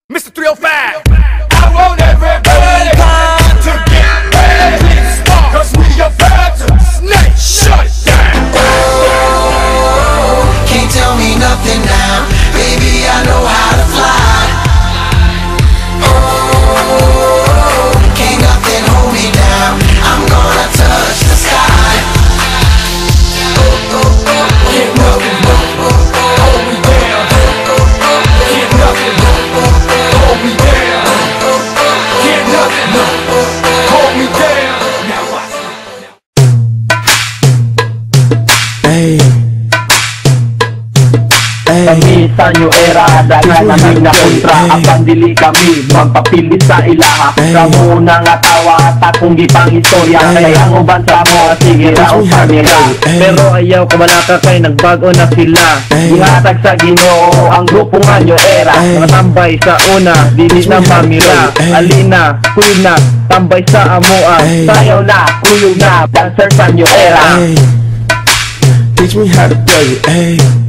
Mr. 305. I want everybody to get ready, cause we about to snake shut down. Can't tell me nothing now, baby, I know how to fly. Oh, can't nothing hold me down, I'm gonna touch the sky. Can't nothing hold me down. Can't nothing hold me down. Can't nothing hold me down. Now watch me. Kami sa new era, dagan namin na kontra. Abang dili kami magpapilit sa ilaha. Ramo na nga tawa at akong gipang istorya. Kaya ang uban sa mo, sige raw sa nila. Pero ayaw kabalaka kay nagbago na sila. Ihatag sa Ginoo ang grupo nga new era. Mga tambay sa una, dili na mamira. Alina, kuy na, tambay sa amoa. Sayaw na, kuyog na, dancer sa new era. Teach me how to play it, ayy.